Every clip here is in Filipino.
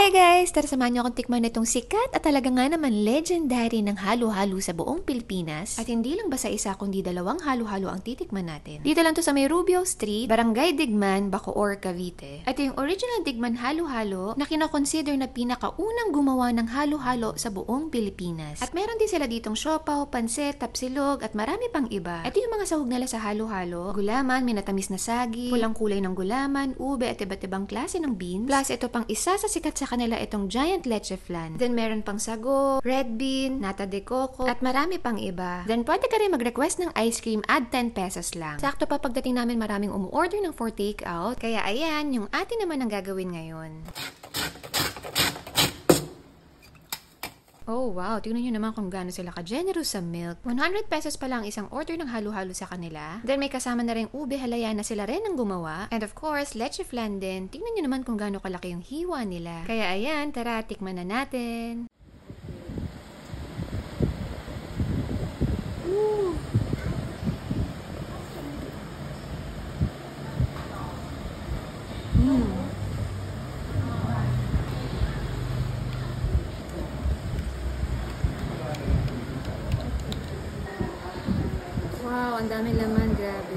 Hi guys! Tara samahan niyo akong tikman itong sikat at talaga nga naman legendary ng halo-halo sa buong Pilipinas. At hindi lang basta isa kundi dalawang halo-halo ang titikman natin. Dito lang to sa may Rubio Street, Barangay Digman, Bacoor, Cavite. Ito yung original Digman halo-halo na kinoconsider na pinakaunang gumawa ng halo-halo sa buong Pilipinas. At meron din sila ditong siopaw, pansit, tapsilog at marami pang iba. Ito yung mga sahog nila sa halo-halo. Gulaman, minatamis na sagi, pulang kulay ng gulaman, ube at iba't ibang klase ng beans. Plus ito pang isa sa sikat sa kanila itong giant leche flan. Then meron pang sago, red bean, nata de coco, at marami pang iba. Then pwede ka rin mag-request ng ice cream, add 10 pesos lang. Sakto pa pagdating namin maraming umu-order ng for take-out. Kaya ayan, yung atin naman ang gagawin ngayon. Oh wow, tingnan nyo naman kung gaano sila ka-generous sa milk. 100 pesos pa lang isang order ng halo-halo sa kanila. Then may kasama na rin ube halaya na sila rin ang gumawa. And of course, leche flan din. Tingnan nyo naman kung gaano kalaki yung hiwa nila. Kaya ayan, tara, tikman na natin. Ooh. Wow, ang dami laman, grabe.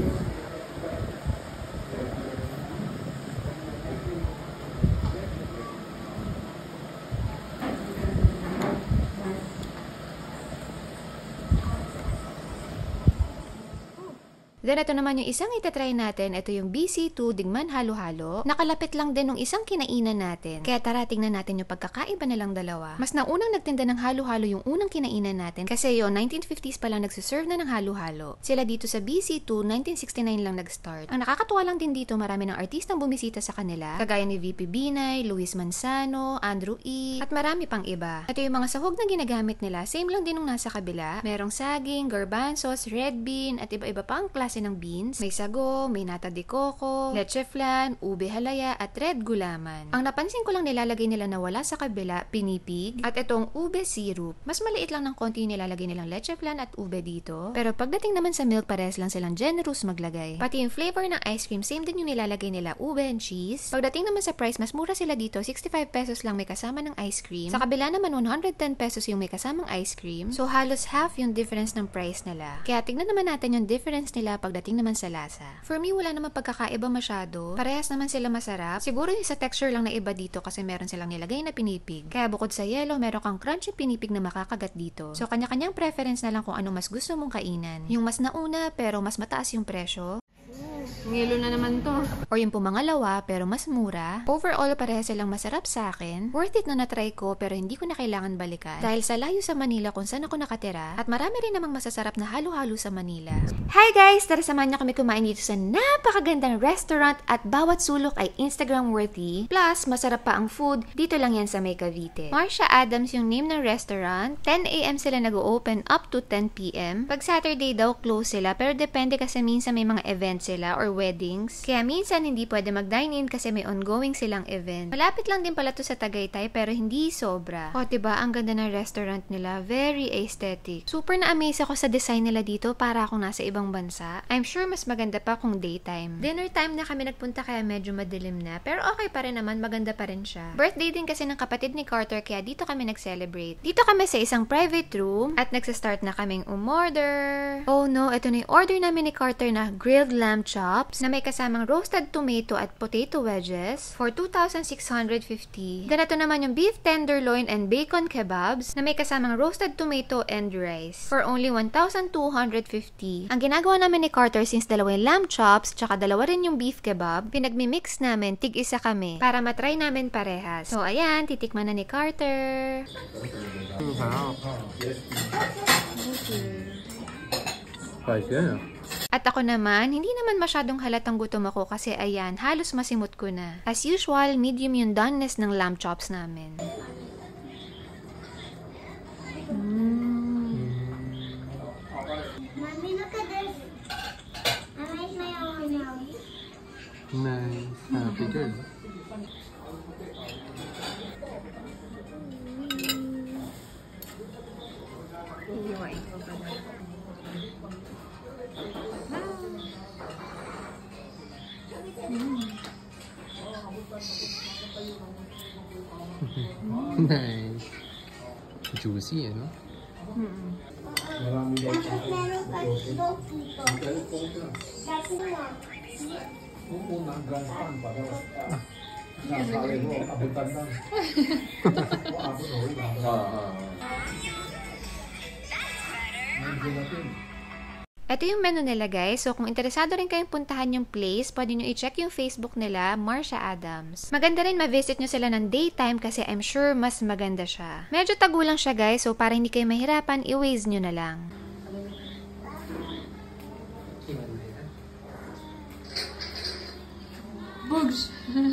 Then ito naman yung isang itatry natin, ito yung BC2 Digman Halo-Halo. Nakalapit lang din ng isang kinainan natin. Kaya tara, tingnan natin yung pagkakaiba nilang dalawa. Mas naunang nagtinda ng halo-halo yung unang kinainan natin kasi yung 1950s pa lang nagsiserve na ng halo-halo. Sila dito sa BC2, 1969 lang nag-start. Ang nakakatuwa lang din dito, marami ng artistang bumisita sa kanila. Kagaya ni VP Binay, Luis Manzano, Andrew E. at marami pang iba. Ito yung mga sahog na ginagamit nila, same lang din nung nasa kabila. Merong saging, garbanzos, red bean, at iba-iba pang klase ng beans. May sago, may nata de coco, leche flan, ube halaya, at red gulaman. Ang napansin ko lang nilalagay nila na wala sa kabila, pinipig, at itong ube syrup. Mas maliit lang ng konti yung nilalagay nilang leche flan at ube dito. Pero pagdating naman sa milk, pares lang silang generous maglagay. Pati yung flavor ng ice cream, same din yung nilalagay nila, ube and cheese. Pagdating naman sa price, mas mura sila dito, 65 pesos lang may kasama ng ice cream. Sa kabila naman, 110 pesos yung may kasamang ice cream. So halos half yung difference ng price nila. Kaya tignan naman natin yung difference nila pagdating naman sa lasa. For me, wala naman pagkakaiba masyado. Parehas naman sila masarap. Siguro yung sa texture lang na iba dito kasi meron silang nilagay na pinipig. Kaya bukod sa yellow, meron kang crunchy pinipig na makakagat dito. So kanya-kanyang preference na lang kung ano mas gusto mong kainan. Yung mas nauna pero mas mataas yung presyo. Ngilo na naman to. Or yung pumangalawa pero mas mura. Overall, parehas silang masarap sa akin. Worth it na natry ko pero hindi ko na kailangan balikan. Dahil sa layo sa Manila kung saan ako nakatira at marami rin namang masasarap na halo-halo sa Manila. Hi guys! Tara samahan niyo kami kumain dito sa napakagandang restaurant at bawat sulok ay Instagram worthy. Plus, masarap pa ang food. Dito lang yan sa May Cavite. Marcia Adams yung name ng restaurant. 10 AM sila nag-open up to 10 PM. Pag Saturday daw close sila pero depende kasi minsan may mga event sila or weddings. Kaya minsan hindi pwede mag-dine-in kasi may ongoing silang event. Malapit lang din pala to sa Tagaytay pero hindi sobra. O diba, ang ganda ng restaurant nila. Very aesthetic. Super na-amaze ako sa design nila dito para akong nasa ibang bansa. I'm sure mas maganda pa kung daytime. Dinner time na kami nagpunta kaya medyo madilim na. Pero okay pa rin naman, maganda pa rin siya. Birthday din kasi ng kapatid ni Carter kaya dito kami nag-celebrate. Dito kami sa isang private room at nagsa-start na kaming umorder. Oh no, ito na yung order namin ni Carter na grilled lamb chops na may kasamang roasted tomato at potato wedges for 2,650. Then ito naman yung beef tenderloin and bacon kebabs na may kasamang roasted tomato and rice for only 1,250. Ang ginagawa namin ni Carter since dalawa yung lamb chops tsaka dalawa rin yung beef kebab, pinagmi-mix namin, tig-isa kami para matry namin parehas. So ayan, titikman na ni Carter. At ako naman, hindi naman masyadong halatang gutom ako kasi ayan, halos masimot ko na. As usual, medium yung doneness ng lamb chops namin. Mommy, look at this. I made my own now. Nice. Happy girl. Iiwain ko pa na. Nice. Juicy, ano? Tapos meron pa smoke dito. Dati nga. Unang grandstand pa daw. Nakakali mo, abutan lang. Abot na ulit. Ito yung menu nila guys, so kung interesado rin kayong puntahan yung place, pwede nyo i-check yung Facebook nila, Marsha Adams. Maganda rin ma-visit nyo sila ng daytime kasi I'm sure mas maganda siya. Medyo tagulang siya guys, so para hindi kayo mahirapan, i-waze nyo na lang. Bugs!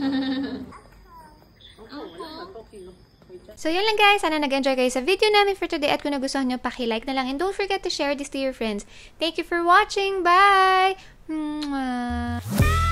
So yun lang guys, sana nag-enjoy kayo sa video namin for today at kung nagustuhan nyo, paki-like na lang and don't forget to share this to your friends. Thank you for watching! Bye! Mwah!